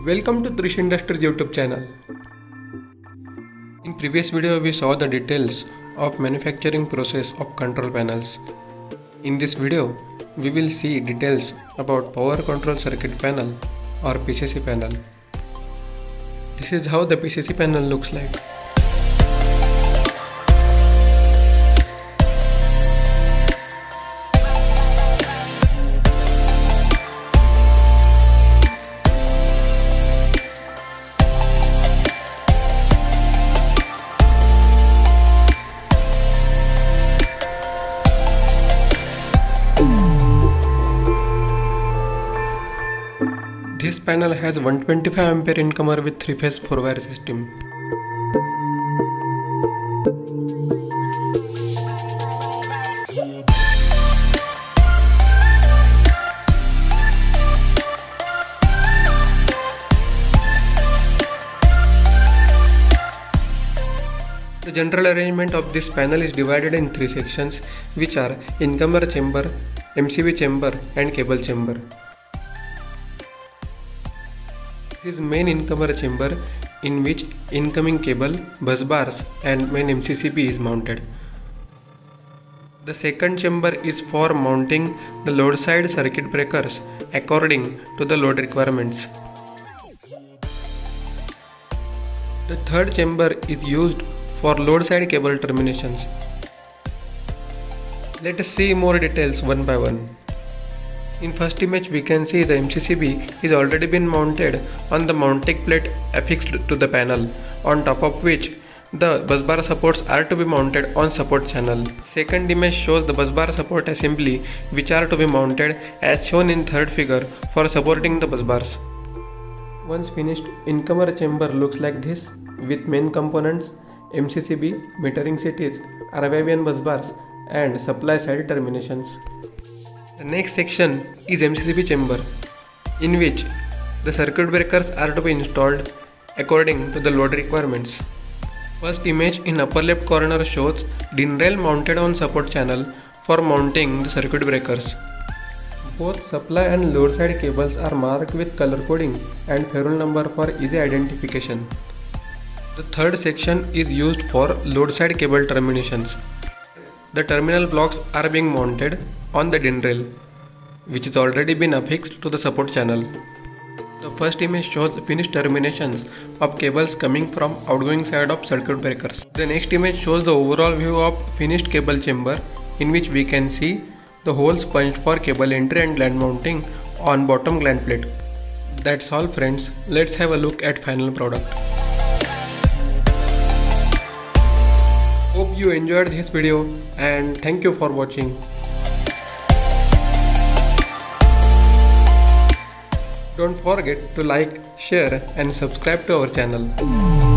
Welcome to Trish Industries YouTube channel. In previous video we saw the details of manufacturing process of control panels. In this video we will see details about power control circuit panel or PCC panel. This is how the PCC panel looks like. This panel has 125 ampere incomer with 3-phase 4-wire system. The general arrangement of this panel is divided in 3 sections, which are incomer chamber, MCB chamber and cable chamber. This is main incomer chamber in which incoming cable, bus bars and main MCCB is mounted. The second chamber is for mounting the load side circuit breakers according to the load requirements. The third chamber is used for load side cable terminations. Let us see more details one by one. In first image we can see the MCCB is already been mounted on the mounting plate affixed to the panel, on top of which the busbar supports are to be mounted on support channel. Second image shows the busbar support assembly which are to be mounted as shown in third figure for supporting the busbars. Once finished, incomer chamber looks like this with main components, MCCB, metering cities, RYBN busbars and supply side terminations. The next section is MCCB chamber, in which the circuit breakers are to be installed according to the load requirements. First image in upper left corner shows DIN rail mounted on support channel for mounting the circuit breakers. Both supply and load side cables are marked with color coding and ferrule number for easy identification. The third section is used for load side cable terminations. The terminal blocks are being mounted on the DIN rail, which is already been affixed to the support channel. The first image shows finished terminations of cables coming from outgoing side of circuit breakers. The next image shows the overall view of finished cable chamber, in which we can see the holes punched for cable entry and gland mounting on bottom gland plate. That's all friends, let's have a look at final product. Hope you enjoyed this video and thank you for watching. Don't forget to like, share and subscribe to our channel.